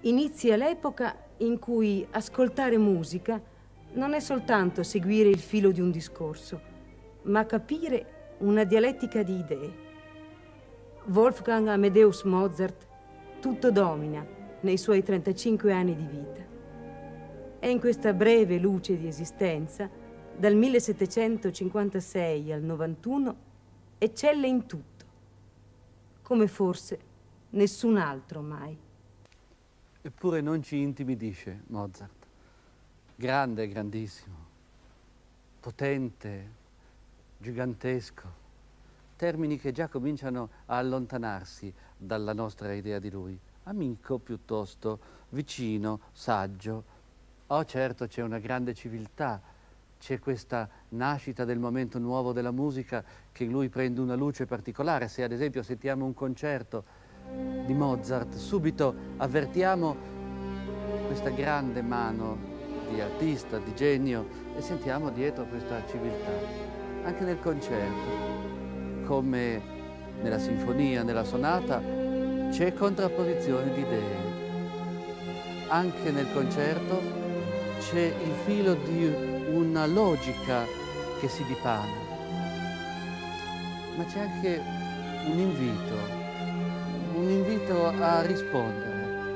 Inizia l'epoca in cui ascoltare musica non è soltanto seguire il filo di un discorso, ma capire una dialettica di idee. Wolfgang Amadeus Mozart tutto domina nei suoi 35 anni di vita. E in questa breve luce di esistenza, dal 1756 al 91, eccelle in tutto, come forse nessun altro mai. Eppure non ci intimidisce Mozart. Grande, grandissimo, potente, gigantesco. Termini che già cominciano a allontanarsi dalla nostra idea di lui. Amico piuttosto, vicino, saggio. Oh certo, c'è una grande civiltà, c'è questa nascita del momento nuovo della musica che in lui prende una luce particolare. Se ad esempio sentiamo un concerto di Mozart, subito avvertiamo questa grande mano di artista, di genio, e sentiamo dietro questa civiltà. Anche nel concerto, come nella sinfonia, nella sonata, c'è contrapposizione di idee. Anche nel concerto c'è il filo di una logica che si dipana, ma c'è anche un invito a rispondere.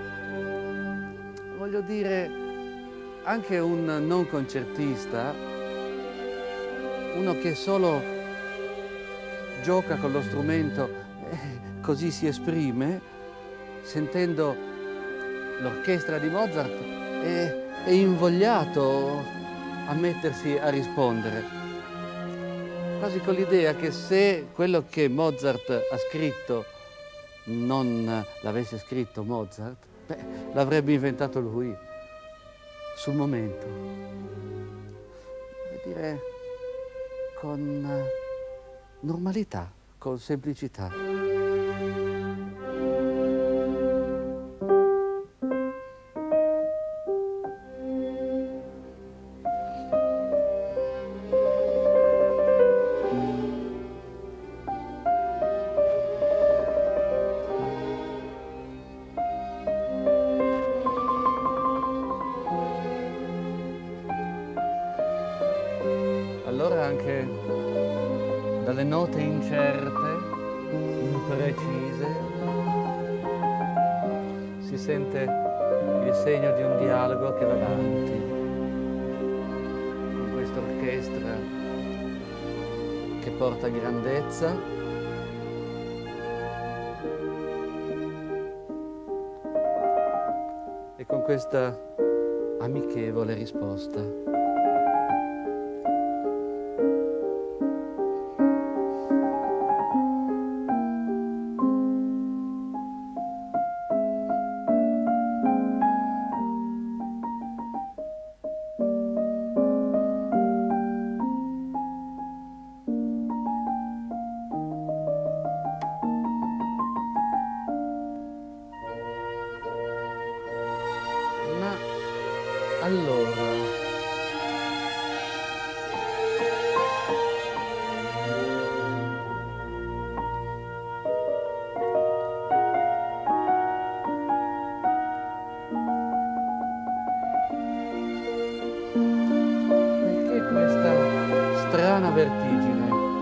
Voglio dire, anche un non concertista, uno che solo gioca con lo strumento e così si esprime, sentendo l'orchestra di Mozart, è invogliato a mettersi a rispondere, quasi con l'idea che se quello che Mozart ha scritto non l'avesse scritto Mozart, l'avrebbe inventato lui, sul momento. Vuol dire con normalità, con semplicità. Allora anche dalle note incerte, imprecise, si sente il segno di un dialogo che va avanti con questa orchestra che porta grandezza e con questa amichevole risposta. Allora, perché questa strana vertigine?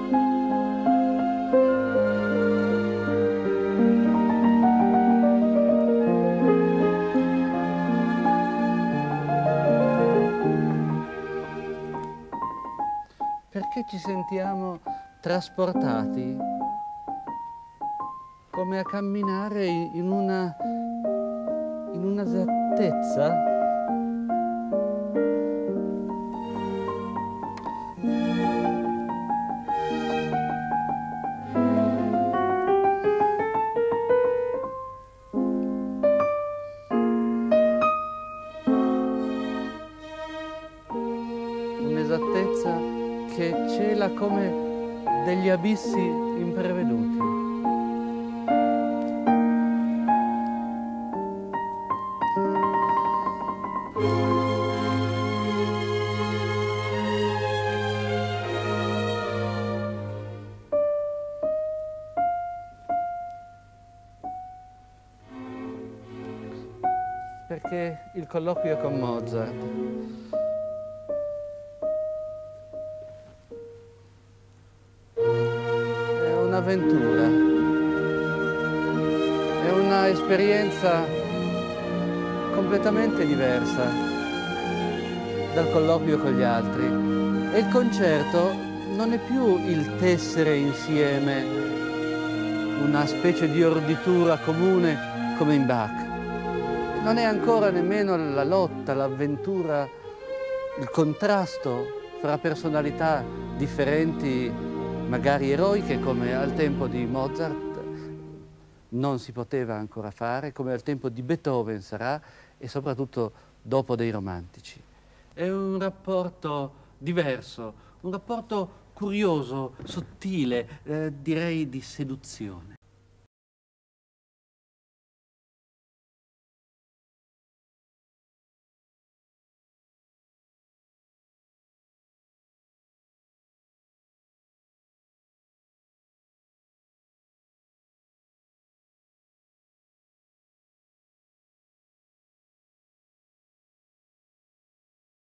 Perché ci sentiamo trasportati come a camminare in una esattezza? Un'esattezza che cela come degli abissi impreveduti. perché il colloquio con Mozart è un'avventura, è una esperienza completamente diversa dal colloquio con gli altri. E il concerto non è più il tessere insieme una specie di orditura comune come in Bach. Non è ancora nemmeno la lotta, l'avventura, il contrasto fra personalità differenti, magari eroiche, come al tempo di Mozart non si poteva ancora fare, come al tempo di Beethoven sarà, e soprattutto dopo dei romantici. È un rapporto diverso, un rapporto curioso, sottile, direi di seduzione.